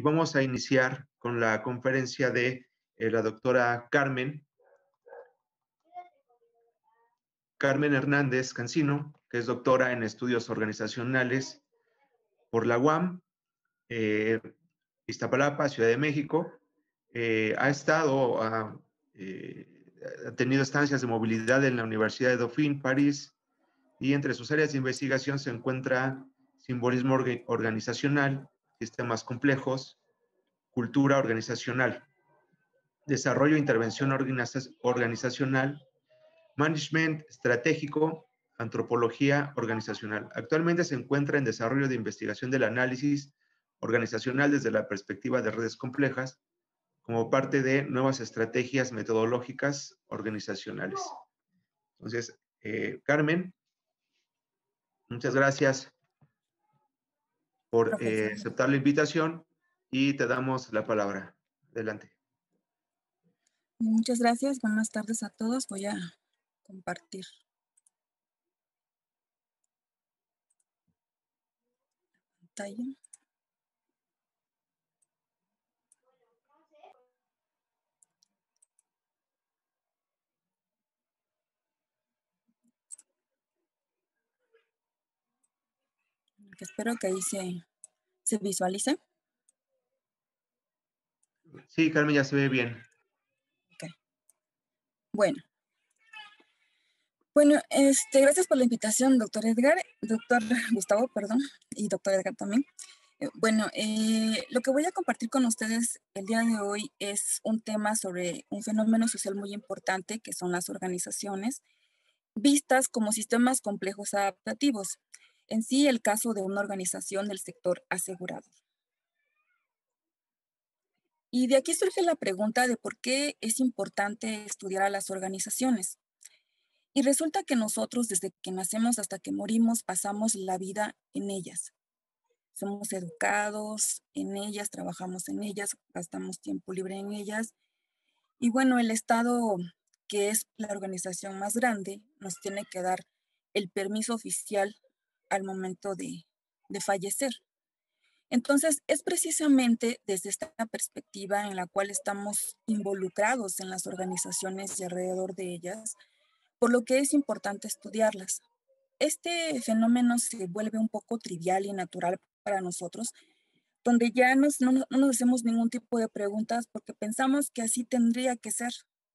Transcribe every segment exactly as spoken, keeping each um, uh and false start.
vamos a iniciar con la conferencia de eh, la doctora Carmen, Carmen Hernández Cancino, que es doctora en estudios organizacionales por la U A M, eh, Iztapalapa, Ciudad de México. Eh, ha estado, ha, eh, ha tenido estancias de movilidad en la Universidad de Dauphine, París, y entre sus áreas de investigación se encuentra simbolismo orga organizacional, sistemas complejos, cultura organizacional, desarrollo e intervención organiza organizacional, management estratégico, antropología organizacional. Actualmente se encuentra en desarrollo de investigación del análisis organizacional desde la perspectiva de redes complejas, como parte de nuevas estrategias metodológicas organizacionales. Entonces, eh, Carmen, muchas gracias por eh, aceptar la invitación y te damos la palabra. Adelante. Muchas gracias. Buenas tardes a todos. Voy a compartir. Pantalla. Espero que ahí se, se visualice. Sí, Carmen, ya se ve bien. Okay. Bueno. Bueno, este, gracias por la invitación, doctor Edgar, doctor Gustavo, perdón, y doctor Edgar también. Eh, bueno, eh, lo que voy a compartir con ustedes el día de hoy es un tema sobre un fenómeno social muy importante, que son las organizaciones, vistas como sistemas complejos adaptativos. En sí, el caso de una organización del sector asegurador. Y de aquí surge la pregunta de por qué es importante estudiar a las organizaciones. Y resulta que nosotros, desde que nacemos hasta que morimos, pasamos la vida en ellas. Somos educados en ellas, trabajamos en ellas, gastamos tiempo libre en ellas. Y bueno, el Estado, que es la organización más grande, nos tiene que dar el permiso oficial al momento de, de fallecer. Entonces, es precisamente desde esta perspectiva en la cual estamos involucrados en las organizaciones y alrededor de ellas, por lo que es importante estudiarlas. Este fenómeno se vuelve un poco trivial y natural para nosotros, donde ya nos, no, no nos hacemos ningún tipo de preguntas porque pensamos que así tendría que ser.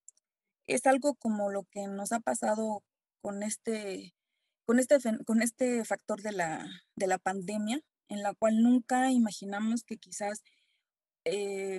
Es algo como lo que nos ha pasado con este, con este, con este factor de la, de la pandemia, en la cual nunca imaginamos que quizás eh,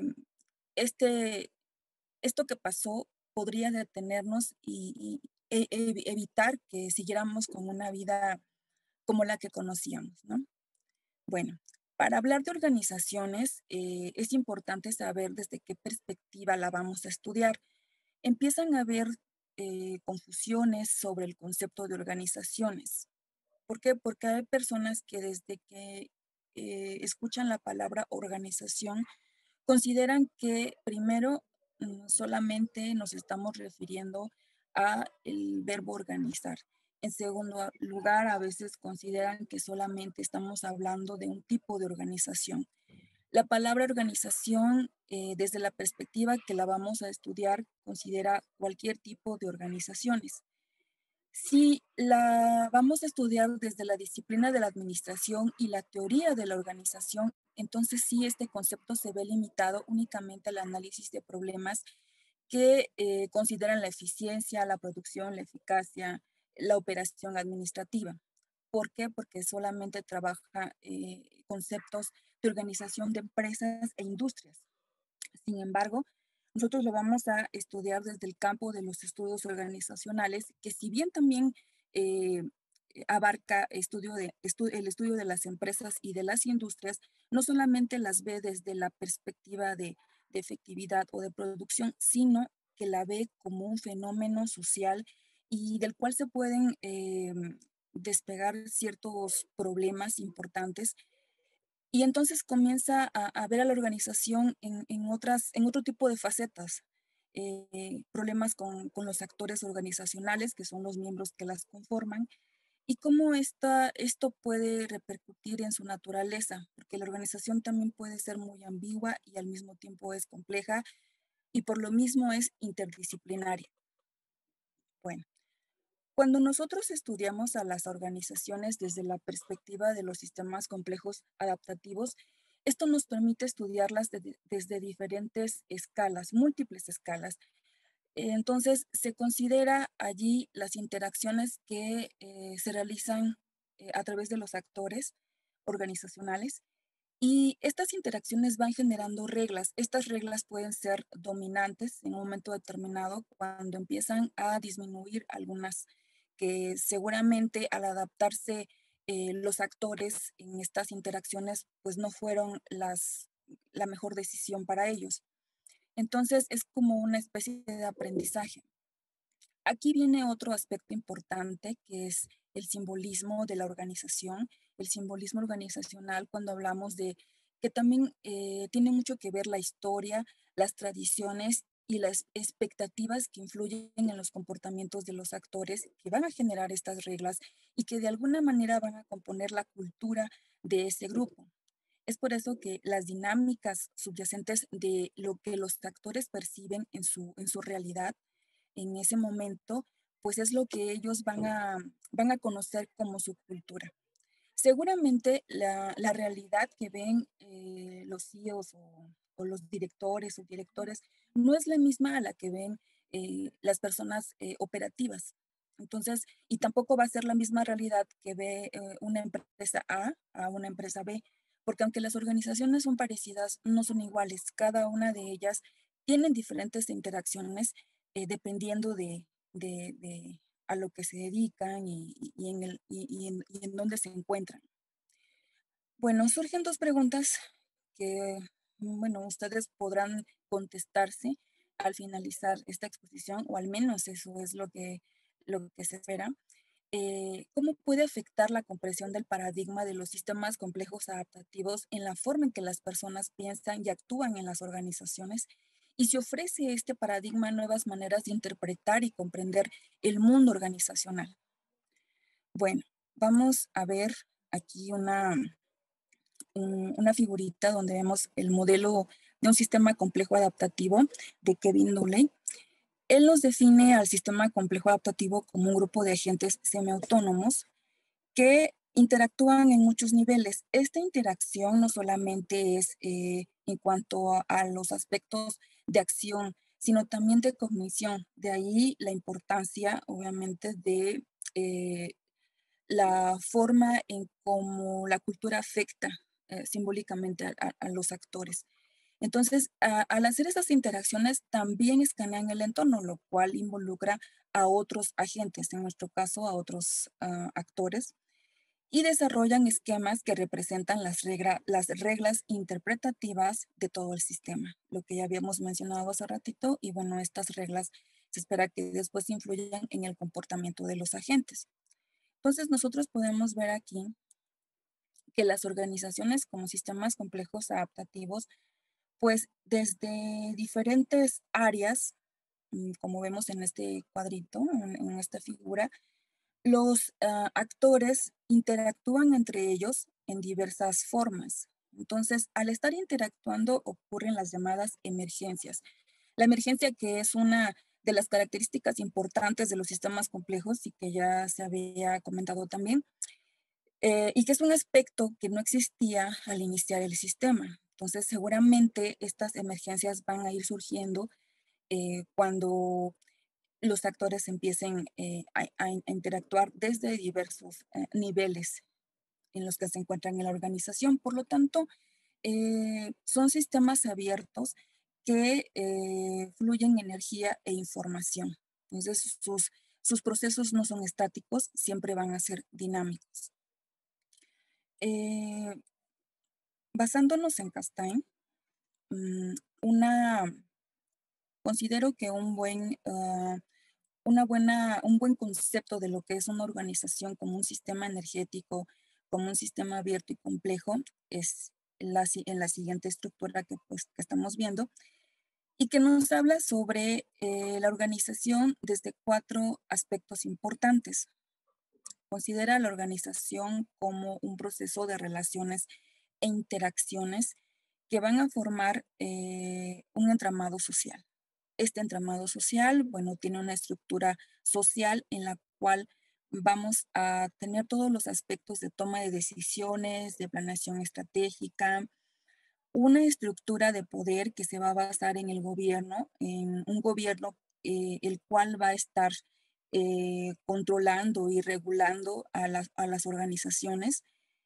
este, esto que pasó podría detenernos y, y e, e, evitar que siguiéramos con una vida como la que conocíamos, ¿no? Bueno, para hablar de organizaciones eh, es importante saber desde qué perspectiva la vamos a estudiar. Empiezan a haber eh, confusiones sobre el concepto de organizaciones. ¿Por qué? Porque hay personas que desde que eh, escuchan la palabra organización consideran que primero mm, solamente nos estamos refiriendo a el verbo organizar. En segundo lugar, a veces consideran que solamente estamos hablando de un tipo de organización. La palabra organización, eh, desde la perspectiva que la vamos a estudiar, considera cualquier tipo de organizaciones. Si la vamos a estudiar desde la disciplina de la administración y la teoría de la organización, entonces sí este concepto se ve limitado únicamente al análisis de problemas que eh, consideran la eficiencia, la producción, la eficacia, la operación administrativa. ¿Por qué? Porque solamente trabaja eh, conceptos de organización de empresas e industrias. Sin embargo, nosotros lo vamos a estudiar desde el campo de los estudios organizacionales, que si bien también eh, abarca estudio de, estu el estudio de las empresas y de las industrias, no solamente las ve desde la perspectiva de, de efectividad o de producción, sino que la ve como un fenómeno social y del cual se pueden eh, despegar ciertos problemas importantes. Y entonces comienza a, a ver a la organización en, en, otras, en otro tipo de facetas, eh, problemas con, con los actores organizacionales, que son los miembros que las conforman, y cómo esta, esto puede repercutir en su naturaleza, porque la organización también puede ser muy ambigua y al mismo tiempo es compleja y por lo mismo es interdisciplinaria. Bueno, cuando nosotros estudiamos a las organizaciones desde la perspectiva de los sistemas complejos adaptativos, esto nos permite estudiarlas de- desde diferentes escalas, múltiples escalas. Entonces, se considera allí las interacciones que eh, se realizan eh, a través de los actores organizacionales y estas interacciones van generando reglas. Estas reglas pueden ser dominantes en un momento determinado cuando empiezan a disminuir algunas que seguramente al adaptarse eh, los actores en estas interacciones pues no fueron las, la mejor decisión para ellos. Entonces es como una especie de aprendizaje. Aquí viene otro aspecto importante que es el simbolismo de la organización, el simbolismo organizacional cuando hablamos de que también eh, tiene mucho que ver la historia, las tradiciones y las expectativas que influyen en los comportamientos de los actores que van a generar estas reglas y que de alguna manera van a componer la cultura de ese grupo. Es por eso que las dinámicas subyacentes de lo que los actores perciben en su, en su realidad en ese momento, pues es lo que ellos van a, van a conocer como su cultura. Seguramente la, la realidad que ven eh, los C E Os o, o, los directores o directores no es la misma a la que ven eh, las personas eh, operativas. Entonces, y tampoco va a ser la misma realidad que ve eh, una empresa A a una empresa B, porque aunque las organizaciones son parecidas, no son iguales. Cada una de ellas tienen diferentes interacciones eh, dependiendo de, de, de, a lo que se dedican y, y, en, el, y, y, en, y en dónde se encuentran. Bueno, surgen dos preguntas que, bueno, ustedes podrán contestarse al finalizar esta exposición, o al menos eso es lo que, lo que se espera. Eh, ¿Cómo puede afectar la comprensión del paradigma de los sistemas complejos adaptativos en la forma en que las personas piensan y actúan en las organizaciones? Y si ofrece este paradigma nuevas maneras de interpretar y comprender el mundo organizacional. Bueno, vamos a ver aquí una, un, una figurita donde vemos el modelo de un sistema complejo adaptativo de Kevin Dooley. Él nos define al sistema complejo adaptativo como un grupo de agentes semiautónomos que interactúan en muchos niveles. Esta interacción no solamente es eh, en cuanto a, a los aspectos de acción, sino también de cognición. De ahí la importancia, obviamente, de eh, la forma en cómo la cultura afecta eh, simbólicamente a, a, a, los actores. Entonces, a, al hacer esas interacciones, también escanean el entorno, lo cual involucra a otros agentes, en nuestro caso, a otros uh, actores, y desarrollan esquemas que representan las, regra, las reglas interpretativas de todo el sistema, lo que ya habíamos mencionado hace ratito, y bueno, estas reglas se espera que después influyan en el comportamiento de los agentes. Entonces, nosotros podemos ver aquí que las organizaciones como sistemas complejos adaptativos, pues desde diferentes áreas, como vemos en este cuadrito, en, en esta figura, los uh, actores interactúan entre ellos en diversas formas. Entonces, al estar interactuando ocurren las llamadas emergencias. La emergencia, que es una de las características importantes de los sistemas complejos y que ya se había comentado también, eh, y que es un aspecto que no existía al iniciar el sistema. Entonces, seguramente estas emergencias van a ir surgiendo eh, cuando los actores empiecen eh, a, a, interactuar desde diversos eh, niveles en los que se encuentran en la organización. Por lo tanto, eh, son sistemas abiertos que eh, fluyen energía e información. Entonces, sus, sus procesos no son estáticos, siempre van a ser dinámicos. Eh, basándonos en Castain, um, una, considero que un buen... Uh, Una buena, un buen concepto de lo que es una organización como un sistema energético, como un sistema abierto y complejo, es la, en la siguiente estructura que, pues, que estamos viendo, y que nos habla sobre eh, la organización desde cuatro aspectos importantes. considera la organización como un proceso de relaciones e interacciones que van a formar eh, un entramado social. Este entramado social, bueno, tiene una estructura social en la cual vamos a tener todos los aspectos de toma de decisiones, de planeación estratégica, una estructura de poder que se va a basar en el gobierno, en un gobierno eh, el cual va a estar eh, controlando y regulando a las, a las organizaciones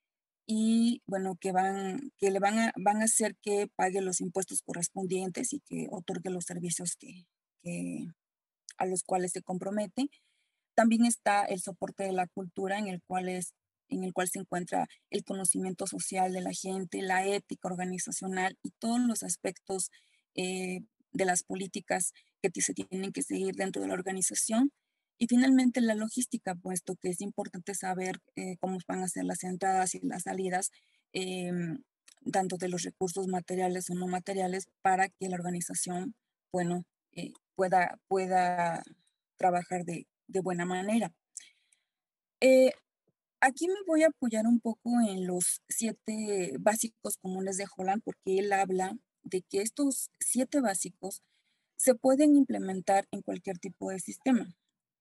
y bueno, que van, que le van a, van a hacer que pague los impuestos correspondientes y que otorgue los servicios que, que, a los cuales se compromete. También está el soporte de la cultura, en el cual es, en el cual se encuentra el conocimiento social de la gente, la ética organizacional y todos los aspectos eh, de las políticas que se tienen que seguir dentro de la organización. Y finalmente la logística, puesto que es importante saber eh, cómo van a ser las entradas y las salidas, eh, tanto de los recursos materiales o no materiales, para que la organización, bueno, eh, pueda, pueda trabajar de, de buena manera. Eh, Aquí me voy a apoyar un poco en los siete básicos comunes de Holland, porque él habla de que estos siete básicos se pueden implementar en cualquier tipo de sistema.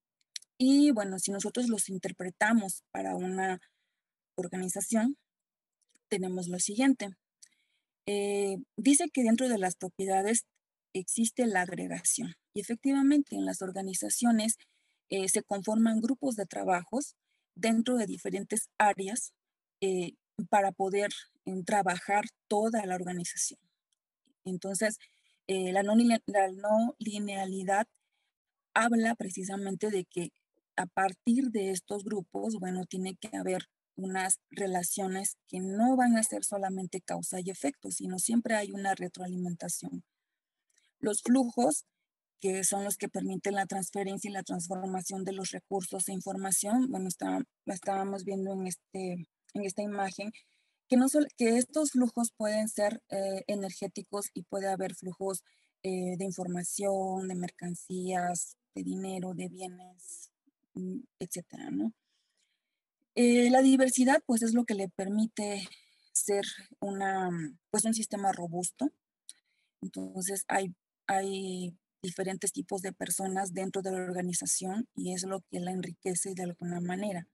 Y bueno, si nosotros los interpretamos para una organización, tenemos lo siguiente. Eh, dice que dentro de las propiedades existe la agregación. Y efectivamente, en las organizaciones eh, se conforman grupos de trabajos dentro de diferentes áreas eh, para poder en, trabajar toda la organización. Entonces, eh, la, no, la no linealidad habla precisamente de que a partir de estos grupos, bueno, tiene que haber unas relaciones que no van a ser solamente causa y efecto, sino siempre hay una retroalimentación. Los flujos, que son los que permiten la transferencia y la transformación de los recursos e información, bueno, está, estábamos viendo en, este, en esta imagen, que, no sol, que estos flujos pueden ser eh, energéticos y puede haber flujos eh, de información, de mercancías, de dinero, de bienes, etcétera, ¿no? Eh, la diversidad, pues, es lo que le permite ser una, pues, un sistema robusto. Entonces, hay, hay diferentes tipos de personas dentro de la organización y es lo que la enriquece de alguna manera.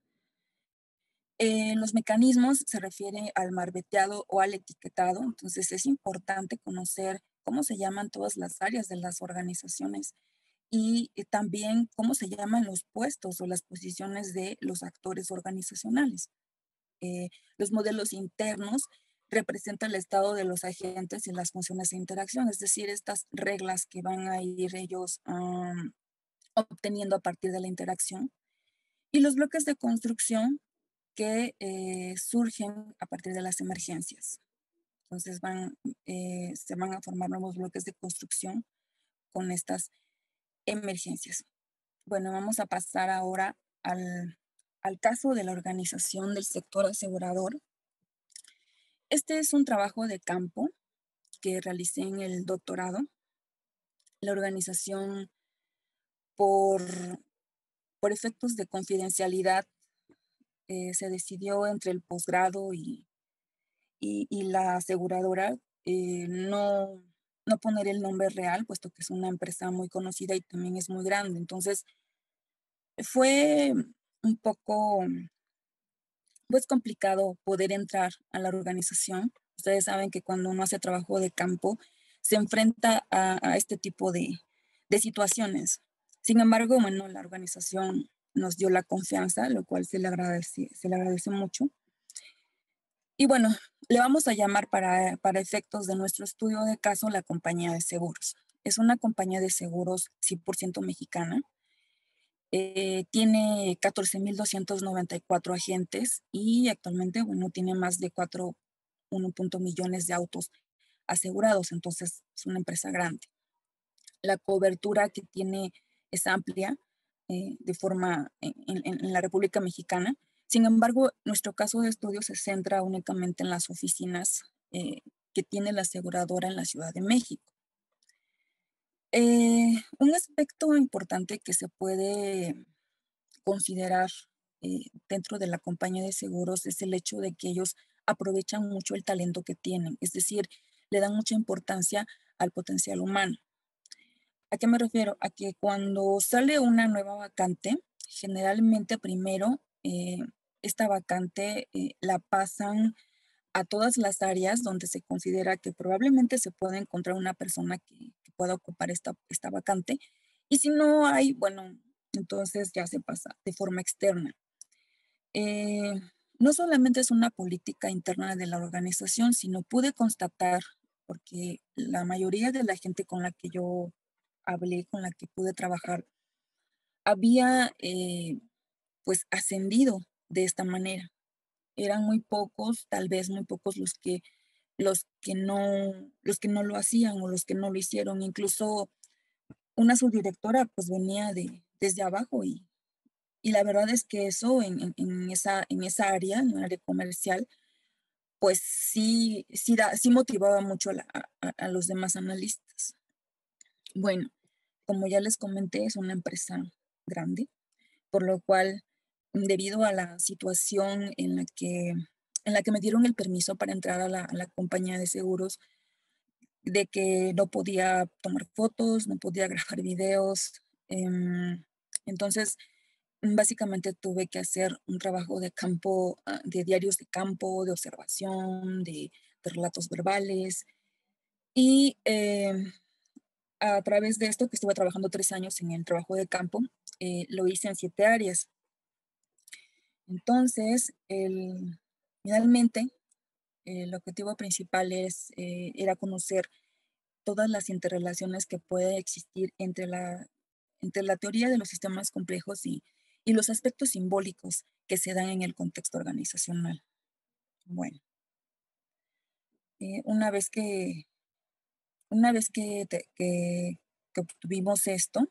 Eh, los mecanismos se refiere al marbeteado o al etiquetado, entonces es importante conocer cómo se llaman todas las áreas de las organizaciones y eh, también cómo se llaman los puestos o las posiciones de los actores organizacionales. Eh, los modelos internos representan el estado de los agentes y las funciones de interacción, es decir, estas reglas que van a ir ellos um, obteniendo a partir de la interacción. Y los bloques de construcción que eh, surgen a partir de las emergencias. Entonces van, eh, se van a formar nuevos bloques de construcción con estas emergencias. Bueno, vamos a pasar ahora al, al caso de la organización del sector asegurador. Este es un trabajo de campo que realicé en el doctorado. La organización, por, por efectos de confidencialidad, eh, se decidió entre el posgrado y, y, y, la aseguradora eh, no, no poner el nombre real, puesto que es una empresa muy conocida y también es muy grande. Entonces, fue un poco, pues, complicado poder entrar a la organización. Ustedes saben que cuando uno hace trabajo de campo, se enfrenta a, a este tipo de, de situaciones. Sin embargo, bueno, la organización nos dio la confianza, lo cual se le agradece, se le agradece mucho. Y bueno, le vamos a llamar para, para efectos de nuestro estudio de caso la compañía de seguros. Es una compañía de seguros cien por ciento mexicana. Eh, tiene catorce mil doscientos noventa y cuatro agentes y actualmente, bueno, tiene más de cuatro punto uno millones de autos asegurados, entonces es una empresa grande. La cobertura que tiene es amplia eh, de forma en, en, en la República Mexicana. Sin embargo, nuestro caso de estudio se centra únicamente en las oficinas eh, que tiene la aseguradora en la Ciudad de México. Eh, un aspecto importante que se puede considerar eh, dentro de la compañía de seguros es el hecho de que ellos aprovechan mucho el talento que tienen, es decir, le dan mucha importancia al potencial humano. ¿A qué me refiero? A que cuando sale una nueva vacante, generalmente primero eh, esta vacante eh, la pasan a todas las áreas donde se considera que probablemente se pueda encontrar una persona que, que pueda ocupar esta, esta vacante. Y si no hay, bueno, entonces ya se pasa de forma externa. Eh, no solamente es una política interna de la organización, sino pude constatar, porque la mayoría de la gente con la que yo hablé, con la que pude trabajar, había eh, pues ascendido de esta manera. Eran muy pocos, tal vez muy pocos los que los que no los que no lo hacían o los que no lo hicieron. Incluso una subdirectora pues venía de desde abajo y y la verdad es que eso en en en esa en esa área, en el área comercial, pues sí sí da sí motivaba mucho a la a a a los demás analistas. Bueno, como ya les comenté, es una empresa grande, por lo cual, debido a la situación en la que en la que me dieron el permiso para entrar a la a la compañía de seguros, de que no podía tomar fotos, no podía grabar videos, em, entonces, básicamente tuve que hacer un trabajo de campo, ah, de diarios de campo, de observación, de de relatos verbales y, em, a través de esto que estuve trabajando tres años en el trabajo de campo, eh, lo hice en siete áreas. Entonces, el finalmente, el objetivo principal es, eh, era conocer todas las interrelaciones que puede existir entre la entre la teoría de los sistemas complejos y y los aspectos simbólicos que se dan en el contexto organizacional. Bueno, eh, una vez que una vez que te que que obtuvimos esto,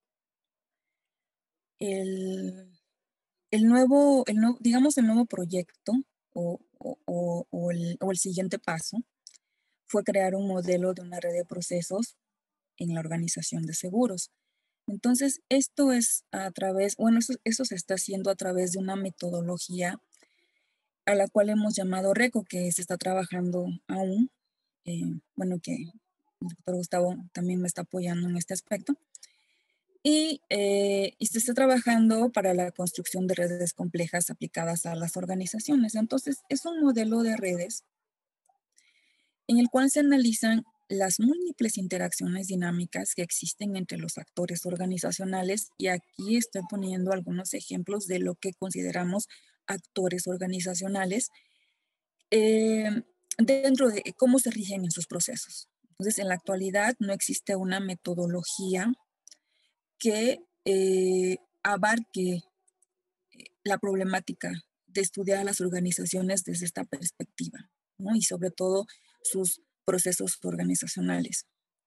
el el nuevo el nuevo digamos, el nuevo proyecto o o o o el o el siguiente paso fue crear un modelo de una red de procesos en la organización de seguros. Entonces, esto es a través, bueno, eso, eso se está haciendo a través de una metodología a la cual hemos llamado RECO, que se está trabajando aún. eh, bueno, que el doctor Gustavo también me está apoyando en este aspecto. Y, eh, y se está trabajando para la construcción de redes complejas aplicadas a las organizaciones. Entonces, es un modelo de redes en el cual se analizan las múltiples interacciones dinámicas que existen entre los actores organizacionales y aquí estoy poniendo algunos ejemplos de lo que consideramos actores organizacionales eh, dentro de cómo se rigen en sus procesos. Entonces, en la actualidad no existe una metodología que eh, abarque la problemática de estudiar a las organizaciones desde esta perspectiva, ¿no? Y sobre todo sus procesos organizacionales.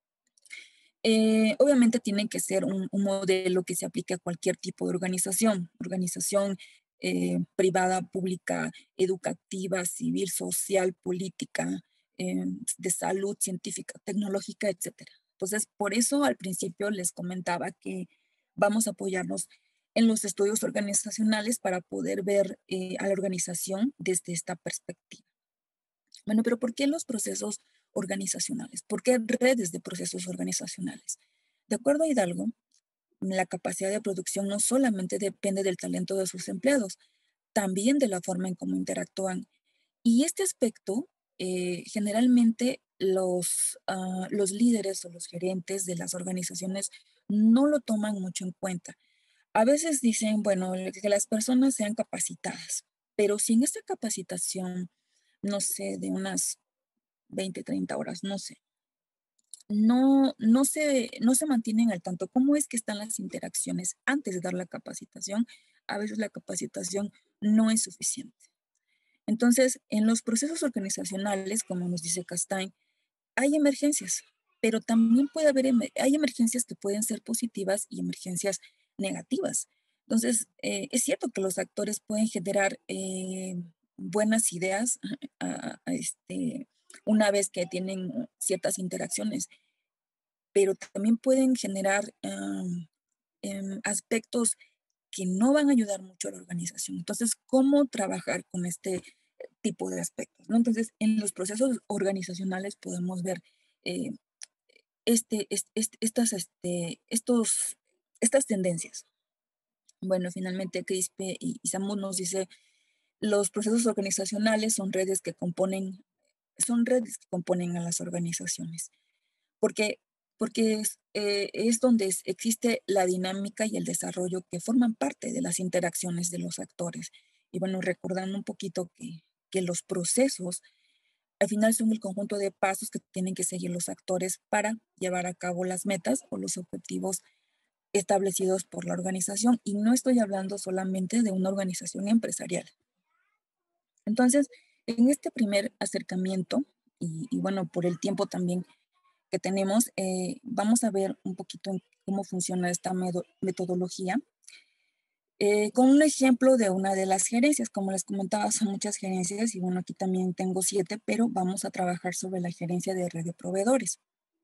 Eh, obviamente tienen que ser un, un, modelo que se aplique a cualquier tipo de organización, organización eh, privada, pública, educativa, civil, social, política, eh, de salud, científica, tecnológica, etcétera. Entonces, por eso al principio les comentaba que vamos a apoyarnos en los estudios organizacionales para poder ver eh, a la organización desde esta perspectiva. Bueno, pero ¿por qué los procesos organizacionales? ¿Por qué redes de procesos organizacionales? De acuerdo a Hidalgo, la capacidad de producción no solamente depende del talento de sus empleados, también de la forma en cómo interactúan. Y este aspecto, eh, generalmente los, uh, los líderes o los gerentes de las organizaciones no lo toman mucho en cuenta. A veces dicen, bueno, que las personas sean capacitadas, pero si en esta capacitación, no sé, de unas veinte, treinta horas, no sé. No, no se, no se mantienen al tanto. ¿Cómo es que están las interacciones antes de dar la capacitación? A veces la capacitación no es suficiente. Entonces, en los procesos organizacionales, como nos dice Castain, hay emergencias, pero también puede haber, hay emergencias que pueden ser positivas y emergencias negativas. Entonces, eh, es cierto que los actores pueden generar eh, buenas ideas a, a este, una vez que tienen ciertas interacciones, pero también pueden generar um, um, aspectos que no van a ayudar mucho a la organización. Entonces, ¿cómo trabajar con este tipo de aspectos, ¿no? Entonces, en los procesos organizacionales podemos ver eh, este, est- est- estas, este, estos, estas tendencias. Bueno, finalmente Crispe y, y Samu nos dice, los procesos organizacionales son redes que componen, son redes que componen a las organizaciones, porque, porque es, eh, es donde es- existe la dinámica y el desarrollo que forman parte de las interacciones de los actores. Y bueno, recordando un poquito que, que los procesos al final son el conjunto de pasos que tienen que seguir los actores para llevar a cabo las metas o los objetivos establecidos por la organización. Y no estoy hablando solamente de una organización empresarial. Entonces, en este primer acercamiento, y, y bueno, por el tiempo también que tenemos, eh, vamos a ver un poquito en cómo funciona esta medo- metodología. Eh, con un ejemplo de una de las gerencias, como les comentaba, son muchas gerencias y bueno, aquí también tengo siete, pero vamos a trabajar sobre la gerencia de red de proveedores.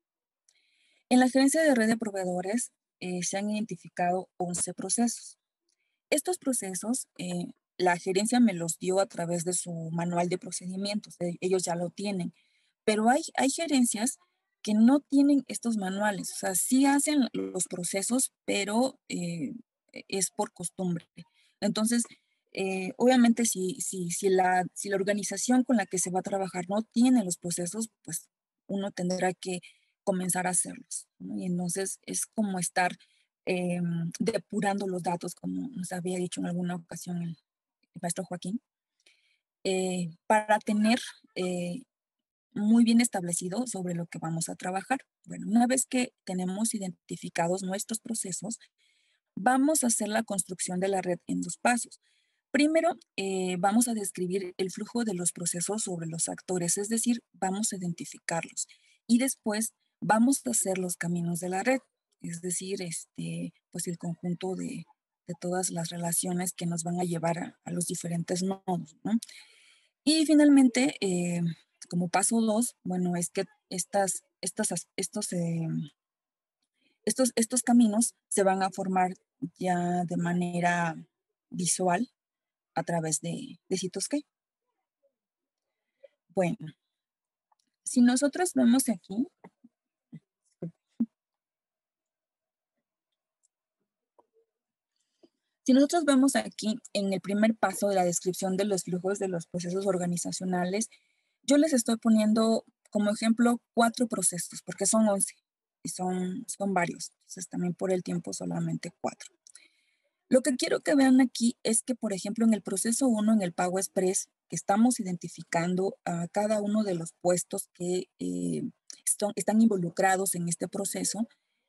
En la gerencia de red de proveedores eh, se han identificado once procesos. Estos procesos, eh, la gerencia me los dio a través de su manual de procedimientos, eh, ellos ya lo tienen, pero hay, hay gerencias que no tienen estos manuales, o sea, sí hacen los procesos, pero eh, es por costumbre. Entonces, eh, obviamente si, si, si, la, si la organización con la que se va a trabajar no tiene los procesos, pues uno tendrá que comenzar a hacerlos, ¿no? Y entonces es como estar eh, depurando los datos, como nos había dicho en alguna ocasión el, el maestro Joaquín, eh, para tener eh, muy bien establecido sobre lo que vamos a trabajar. Bueno, una vez que tenemos identificados nuestros procesos, vamos a hacer la construcción de la red en dos pasos. Primero, eh, vamos a describir el flujo de los procesos sobre los actores, es decir, vamos a identificarlos. Y después vamos a hacer los caminos de la red, es decir, este, pues el conjunto de, de todas las relaciones que nos van a llevar a, a los diferentes nodos, ¿no? Y finalmente, eh, como paso dos, bueno, es que estas, estas, estos, eh, estos, estos caminos se van a formar ya de manera visual a través de, de Citoscape. Bueno, si nosotros vemos aquí, si nosotros vemos aquí en el primer paso de la descripción de los flujos de los procesos organizacionales, yo les estoy poniendo como ejemplo cuatro procesos, porque son once y son, son varios. Entonces también por el tiempo solamente cuatro. Lo que quiero que vean aquí es que, por ejemplo, en el proceso uno, en el Pago Express, que estamos identificando a cada uno de los puestos que eh, están, están involucrados en este proceso,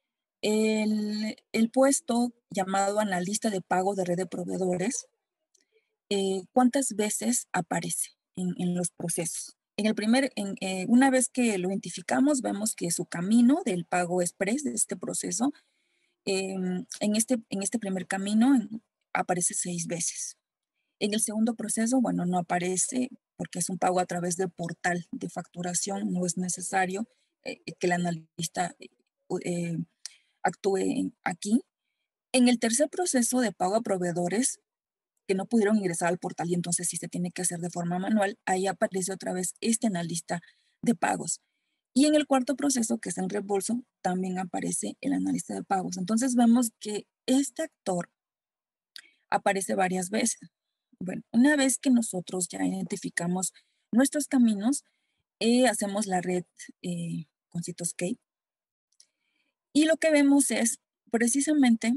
el, el puesto llamado analista de pago de red de proveedores, eh, ¿cuántas veces aparece en, en los procesos? En el primer, en, eh, una vez que lo identificamos, vemos que su camino del pago express de este proceso, eh, en, este, en este primer camino en, aparece seis veces. En el segundo proceso, bueno, no aparece porque es un pago a través del portal de facturación, no es necesario eh, que el analista eh, actúe aquí. En el tercer proceso de pago a proveedores, que no pudieron ingresar al portal y entonces sí se tiene que hacer de forma manual, ahí aparece otra vez este analista de pagos. Y en el cuarto proceso, que es en reembolso, también aparece el analista de pagos. Entonces vemos que este actor aparece varias veces. Bueno, una vez que nosotros ya identificamos nuestros caminos, eh, hacemos la red eh, con Citoscape y lo que vemos es precisamente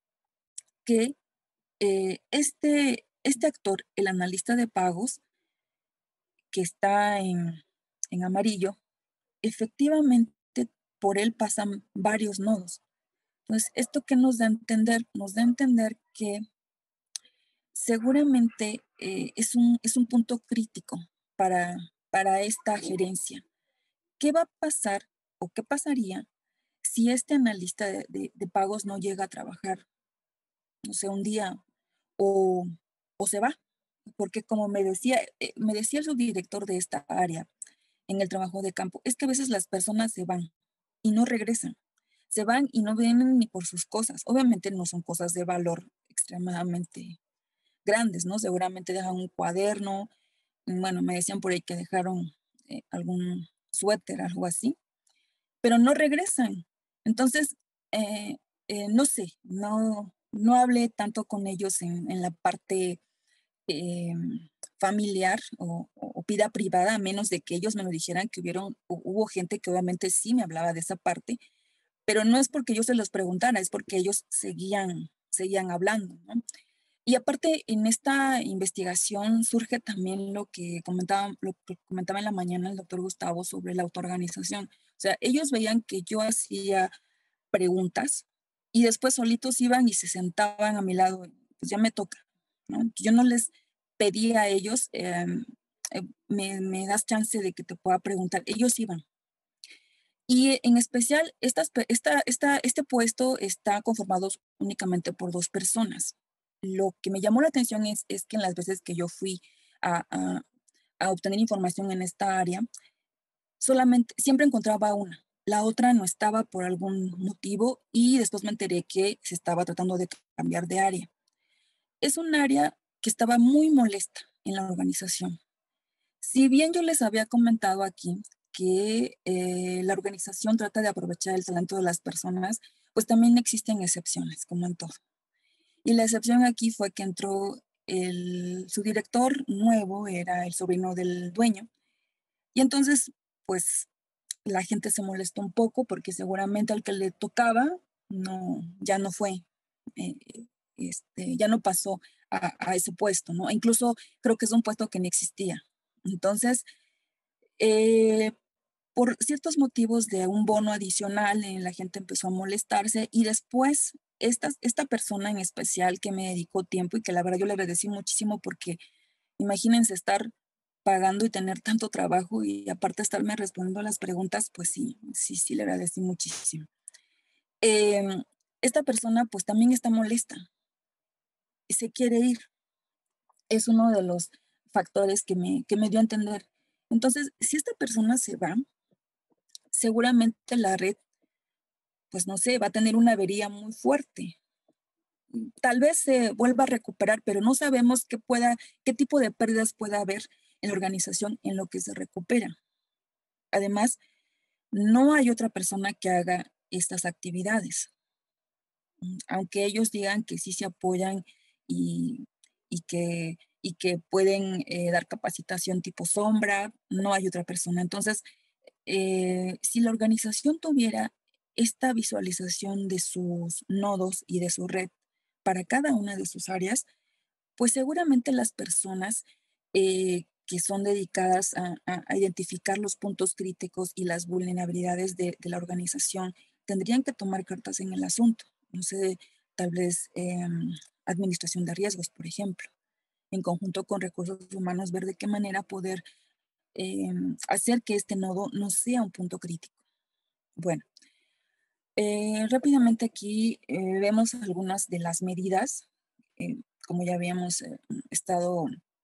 que eh, este, este actor, el analista de pagos, que está en, en amarillo, efectivamente por él pasan varios nodos. Entonces, ¿esto qué nos da a entender? Nos da a entender que seguramente eh, es, un, es un punto crítico para, para esta gerencia. ¿Qué va a pasar o qué pasaría si este analista de, de, de pagos no llega a trabajar, no sé, un día o, o se va? Porque como me decía, eh, me decía el subdirector de esta área en el trabajo de campo, es que a veces las personas se van y no regresan. Se van y no vienen ni por sus cosas. Obviamente no son cosas de valor extremadamente grandes, ¿no? Seguramente dejan un cuaderno, bueno, me decían por ahí que dejaron eh, algún suéter, algo así, pero no regresan. Entonces, eh, eh, no sé, no, no hablé tanto con ellos en, en la parte eh, familiar o, o, vida privada, a menos de que ellos me lo dijeran que hubieron, hubo gente que obviamente sí me hablaba de esa parte, pero no es porque yo se los preguntara, es porque ellos seguían, seguían hablando, ¿no? Y aparte, en esta investigación surge también lo que comentaba, lo que comentaba en la mañana el doctor Gustavo sobre la autoorganización. O sea, ellos veían que yo hacía preguntas y después solitos iban y se sentaban a mi lado, pues ya me toca, ¿no? Yo no les pedía a ellos, eh, eh, me, me das chance de que te pueda preguntar, ellos iban. Y en especial, estas, esta, esta, este puesto está conformado únicamente por dos personas. Lo que me llamó la atención es, es que en las veces que yo fui a, a, a obtener información en esta área, solamente, siempre encontraba una. La otra no estaba por algún motivo y después me enteré que se estaba tratando de cambiar de área. Es un área que estaba muy molesta en la organización. Si bien yo les había comentado aquí que eh, la organización trata de aprovechar el talento de las personas, pues también existen excepciones, como en todo. Y la excepción aquí fue que entró el, su director nuevo, era el sobrino del dueño, y entonces, pues la gente se molestó un poco porque seguramente al que le tocaba no, ya no fue, eh, este, ya no pasó a, a ese puesto, ¿no? Incluso creo que es un puesto que no existía. Entonces, eh, por ciertos motivos de un bono adicional, eh, la gente empezó a molestarse y después esta, esta persona en especial que me dedicó tiempo y que la verdad yo le agradecí muchísimo porque imagínense estar pagando y tener tanto trabajo y aparte estarme respondiendo a las preguntas, pues sí, sí, sí, le agradecí muchísimo. Eh, esta persona pues también está molesta y se quiere ir. Es uno de los factores que me, que me dio a entender. Entonces, si esta persona se va, seguramente la red, pues no sé, va a tener una avería muy fuerte. Tal vez se vuelva a recuperar, pero no sabemos qué pueda, qué tipo de pérdidas pueda haber en la organización en lo que se recupera. Además, no hay otra persona que haga estas actividades. Aunque ellos digan que sí se apoyan y, y que, y que pueden eh, dar capacitación tipo sombra, no hay otra persona. Entonces, eh, si la organización tuviera esta visualización de sus nodos y de su red para cada una de sus áreas, pues seguramente las personas eh, que son dedicadas a, a, a, identificar los puntos críticos y las vulnerabilidades de, de, la organización tendrían que tomar cartas en el asunto. No sé, tal vez eh, administración de riesgos, por ejemplo, en conjunto con recursos humanos, ver de qué manera poder eh, hacer que este nodo no sea un punto crítico. Bueno, eh, rápidamente aquí eh, vemos algunas de las medidas, eh, como ya habíamos eh, estado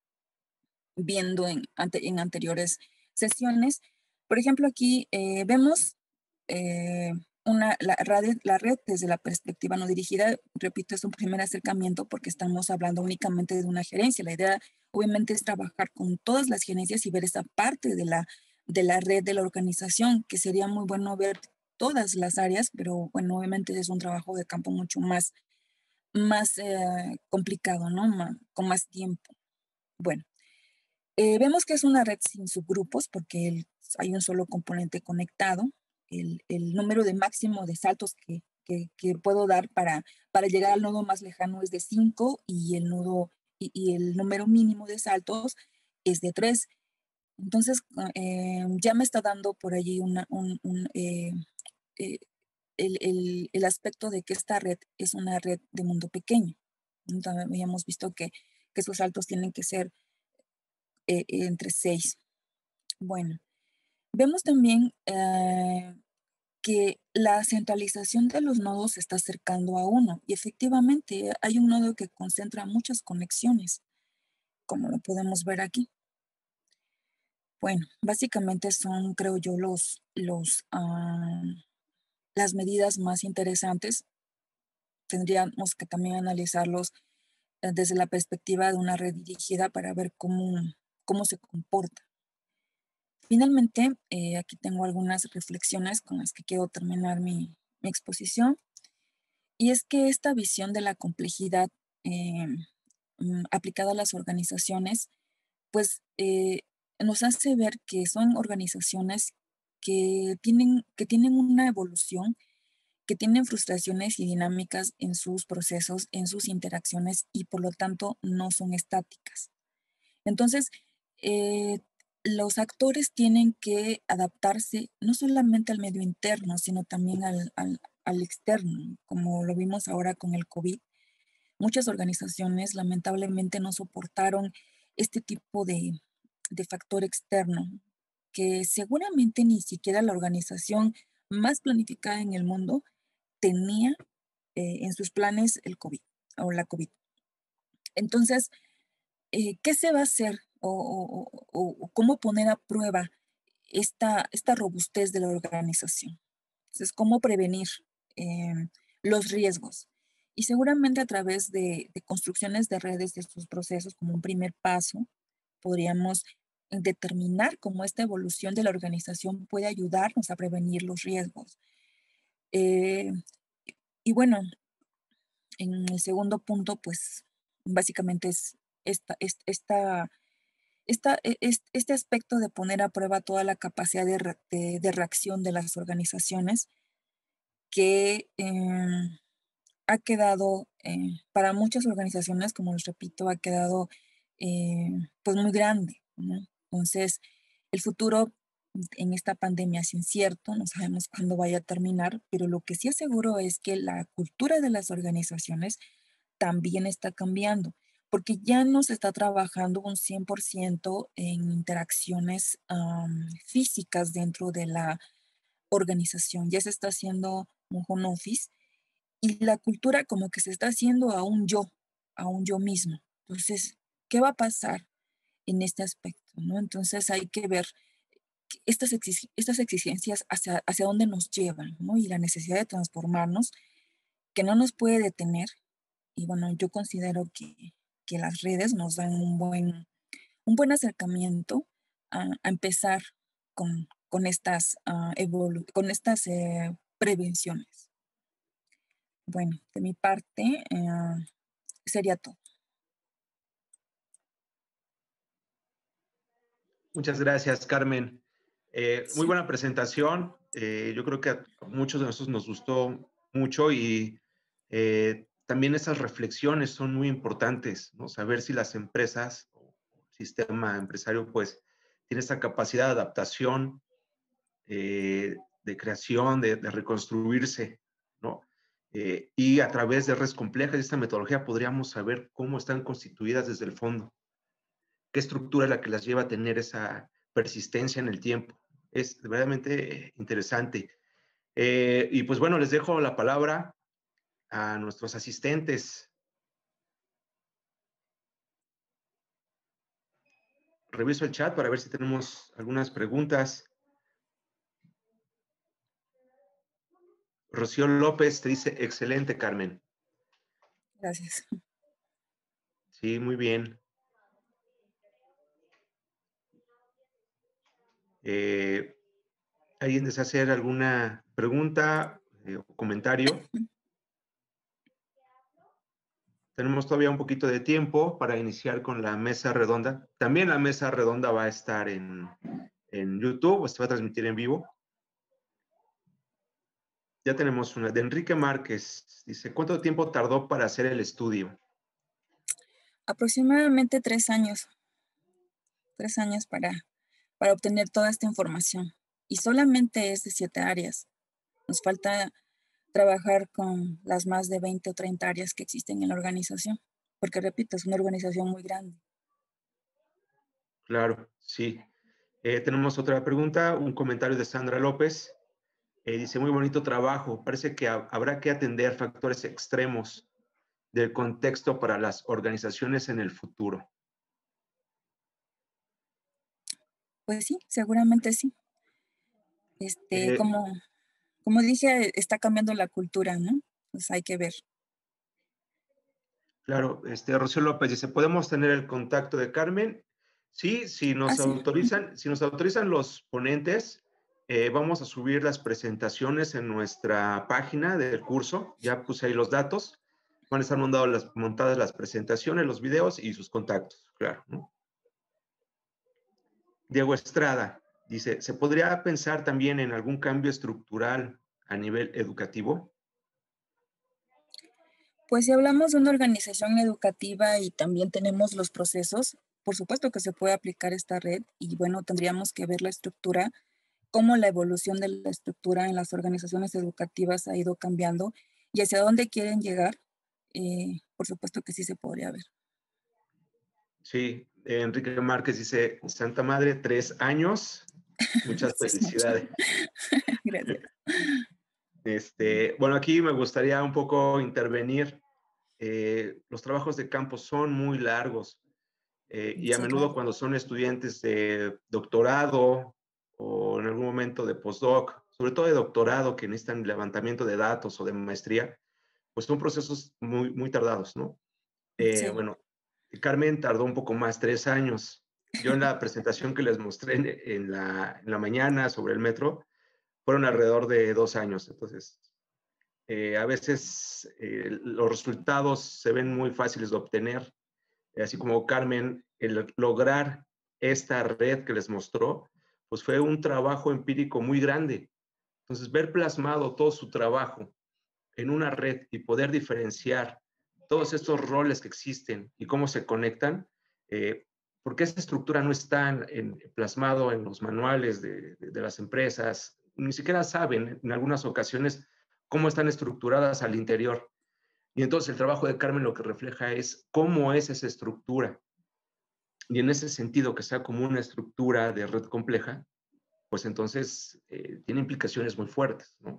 viendo en, ante, en anteriores sesiones. Por ejemplo, aquí eh, vemos eh, una, la, red, la red desde la perspectiva no dirigida. Repito, es un primer acercamiento porque estamos hablando únicamente de una gerencia. La idea, obviamente, es trabajar con todas las gerencias y ver esa parte de la, de la red de la organización, que sería muy bueno ver todas las áreas, pero bueno, obviamente es un trabajo de campo mucho más, más eh, complicado, ¿no? Más, con más tiempo. Bueno, eh, vemos que es una red sin subgrupos porque el, hay un solo componente conectado. El, el número de máximo de saltos que, que, que, puedo dar para, para llegar al nodo más lejano es de cinco y el, nodo, y, y el número mínimo de saltos es de tres. Entonces, eh, ya me está dando por allí una, un, un, eh, eh, el, el, el aspecto de que esta red es una red de mundo pequeño. Entonces, habíamos visto que, que esos saltos tienen que ser eh, entre seis. Bueno, vemos también eh, que la centralización de los nodos se está acercando a uno y efectivamente hay un nodo que concentra muchas conexiones, como lo podemos ver aquí. Bueno, básicamente son, creo yo, los, los, uh, las medidas más interesantes tendríamos que también analizarlos eh, desde la perspectiva de una red dirigida para ver cómo, cómo se comporta. Finalmente, eh, aquí tengo algunas reflexiones con las que quiero terminar mi, mi exposición, y es que esta visión de la complejidad eh, mm, aplicada a las organizaciones, pues eh, nos hace ver que son organizaciones que tienen, que tienen una evolución, que tienen frustraciones y dinámicas en sus procesos, en sus interacciones y por lo tanto no son estáticas. Entonces, eh, los actores tienen que adaptarse no solamente al medio interno, sino también al, al- al externo, como lo vimos ahora con el COVID. Muchas organizaciones lamentablemente no soportaron este tipo de, de factor externo, que seguramente ni siquiera la organización más planificada en el mundo tenía eh, en sus planes el COVID o la COVID. Entonces, eh, ¿qué se va a hacer o, o- o- o cómo poner a prueba esta, esta robustez de la organización? Entonces, ¿cómo prevenir em, los riesgos? Y seguramente a través de, de construcciones de redes de estos procesos, como un primer paso, podríamos determinar cómo esta evolución de la organización puede ayudarnos a prevenir los riesgos. Eh, y bueno, en el segundo punto, pues básicamente es esta, es- esta, esta, e- es- este aspecto de poner a prueba toda la capacidad de, re- de- de reacción de las organizaciones que eh, ha quedado, eh, para muchas organizaciones, como les repito, ha quedado eh, pues muy grande, ¿no? Entonces, el futuro en esta pandemia es incierto, no sabemos cuándo vaya a terminar, pero lo que sí es seguro es que la cultura de las organizaciones también está cambiando, porque ya no se está trabajando un cien por ciento en interacciones am, físicas dentro de la organización, ya se está haciendo un home office y la cultura como que se está haciendo a un yo, a un yo mismo. Entonces, ¿qué va a pasar en este aspecto? ¿No? Entonces hay que ver que estas, exig- estas exigencias hacia, hacia dónde nos llevan, ¿no? Y la necesidad de transformarnos, que no nos puede detener. Y bueno, yo considero que, que las redes nos dan un buen, un buen acercamiento a, a empezar con, con estas, ah, evolu- con estas eh, prevenciones. Bueno, de mi parte, eh, sería todo. Muchas gracias, Carmen. Eh, muy Sí, buena presentación. Eh, yo creo que a muchos de nosotros nos gustó mucho y eh, también esas reflexiones son muy importantes, ¿no? Saber si las empresas o el sistema empresario pues tiene esa capacidad de adaptación, eh, de creación, de, de reconstruirse, ¿no? Eh, y a través de redes complejas de esta metodología podríamos saber cómo están constituidas desde el fondo, qué estructura es la que las lleva a tener esa persistencia en el tiempo. Es verdaderamente interesante. Eh, y pues bueno, les dejo la palabra a nuestros asistentes. Reviso el chat para ver si tenemos algunas preguntas. Rocío López te dice, excelente, Carmen. gracias. Sí, muy bien. Eh, ¿Alguien desea hacer alguna pregunta eh, o comentario? Tenemos todavía un poquito de tiempo para iniciar con la mesa redonda. También la mesa redonda va a estar en, en YouTube, se va a transmitir en vivo. Ya tenemos una de Enrique Márquez. Dice, ¿cuánto tiempo tardó para hacer el estudio? Aproximadamente tres años, tres años para, para obtener toda esta información. Y solamente es de siete áreas. Nos falta trabajar con las más de veinte o treinta áreas que existen en la organización, porque repito, es una organización muy grande. Claro, sí. Eh, tenemos otra pregunta, un comentario de Sandra López. Eh, dice, muy bonito trabajo. Parece que ha- habrá que atender factores extremos del contexto para las organizaciones en el futuro. Pues sí, seguramente sí. Este, Eh, como, como dije, está cambiando la cultura, ¿no? Pues hay que ver. Claro, este, Rocío López dice, ¿podemos tener el contacto de Carmen? Sí, si Ah, nos sí. autorizan, si nos autorizan los ponentes, eh, vamos a subir las presentaciones en nuestra página del curso. Ya puse ahí los datos. Van a estar montadas las, montadas las presentaciones, los videos y sus contactos, claro, ¿no? Diego Estrada dice, ¿se podría pensar también en algún cambio estructural a nivel educativo? Pues si hablamos de una organización educativa y también tenemos los procesos, por supuesto que se puede aplicar esta red y bueno, tendríamos que ver la estructura, cómo la evolución de la estructura en las organizaciones educativas ha ido cambiando y hacia dónde quieren llegar. Eh, por supuesto que sí se podría ver. Sí, eh, Enrique Márquez dice, Santa Madre, tres años. Muchas Sí, es mucho. felicidades. Gracias. Este, bueno, aquí me gustaría un poco intervenir. Eh, los trabajos de campo son muy largos eh, y a Sí, claro. menudo cuando son estudiantes de doctorado o en algún momento de postdoc, sobre todo de doctorado que necesitan levantamiento de datos o de maestría, pues son procesos muy, muy tardados, ¿no? Eh, Sí, bueno, Carmen tardó un poco más, tres años. Yo en la presentación que les mostré en, en la, en la mañana sobre el metro, fueron alrededor de dos años. Entonces, eh, a veces eh, los resultados se ven muy fáciles de obtener, eh, así como Carmen, el lograr esta red que les mostró, pues fue un trabajo empírico muy grande. Entonces, ver plasmado todo su trabajo en una red y poder diferenciar todos estos roles que existen y cómo se conectan, eh, porque esa estructura no está en, en, plasmado en los manuales de, de, de las empresas, ni siquiera saben en algunas ocasiones cómo están estructuradas al interior. Y entonces el trabajo de Carmen lo que refleja es cómo es esa estructura. Y en ese sentido, que sea como una estructura de red compleja, pues entonces eh, tiene implicaciones muy fuertes, ¿no?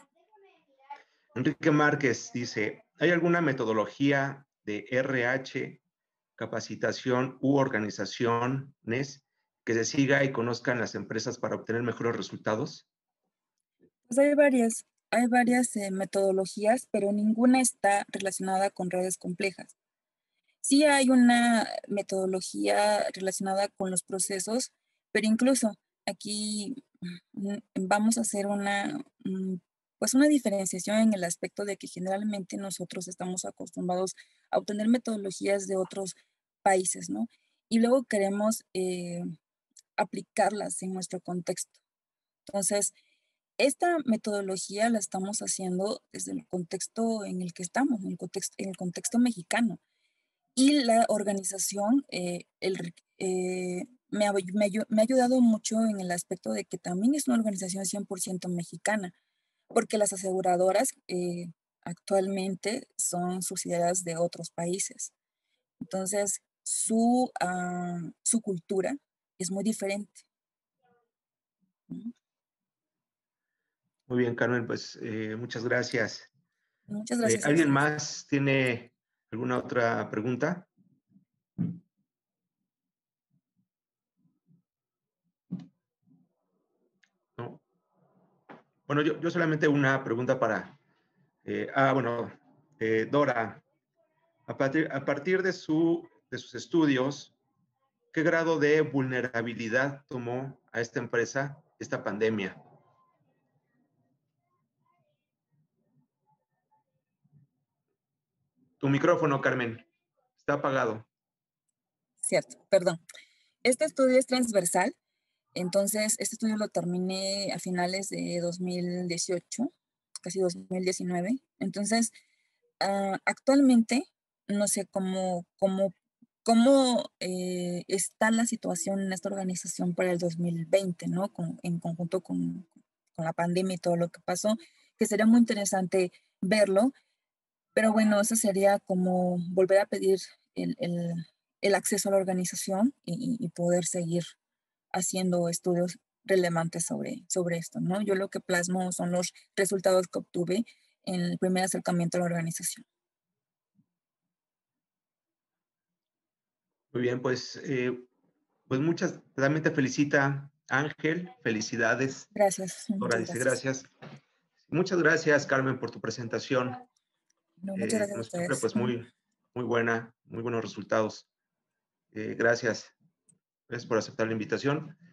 Enrique Márquez dice, ¿hay alguna metodología de R H, capacitación u organizaciones que se siga y conozcan las empresas para obtener mejores resultados? pues hay varias, hay varias eh, metodologías, pero ninguna está relacionada con redes complejas. Sí hay una metodología relacionada con los procesos, pero incluso aquí mm, vamos a hacer una, mm, pues una diferenciación en el aspecto de que generalmente nosotros estamos acostumbrados a obtener metodologías de otros países, ¿no? Y luego queremos eh, aplicarlas en nuestro contexto. Entonces, esta metodología la estamos haciendo desde el contexto en el que estamos, en el contexto, en el contexto mexicano. Y la organización, eh, el, eh, me, ha, me, me, ha ayudado mucho en el aspecto de que también es una organización cien por ciento mexicana, porque las aseguradoras eh, actualmente son subsidiarias de otros países. Entonces, su, uh, su cultura es muy diferente. ¿No? Muy bien, Carmen, pues eh, muchas gracias. Muchas Eh, gracias a ¿Alguien ustedes. más tiene alguna otra pregunta? ¿No? Bueno, yo, yo solamente una pregunta para... Eh, ah, bueno, eh, Dora, a partir, a partir de, su, de sus estudios, ¿qué grado de vulnerabilidad tomó a esta empresa esta pandemia? Tu micrófono, Carmen, está apagado. Cierto, perdón. Este estudio es transversal. Entonces, este estudio lo terminé a finales de dos mil dieciocho, casi dos mil diecinueve. Entonces, uh, actualmente, no sé cómo, cómo, cómo eh, está la situación en esta organización para el dos mil veinte, ¿no? Con, en conjunto con, con la pandemia y todo lo que pasó, que sería muy interesante verlo. Pero bueno, eso sería como volver a pedir el, el, el acceso a la organización y, y poder seguir haciendo estudios relevantes sobre, sobre esto, ¿no? Yo lo que plasmo son los resultados que obtuve en el primer acercamiento a la organización. Muy bien, pues, eh, pues muchas, también te felicita Ángel, felicidades. Gracias, Dora muchas dice gracias. gracias. Muchas gracias, Carmen, por tu presentación. No, muchas Eh, gracias a como siempre, ustedes. pues muy, muy buena, muy buenos resultados. Eh, gracias. Gracias por aceptar la invitación.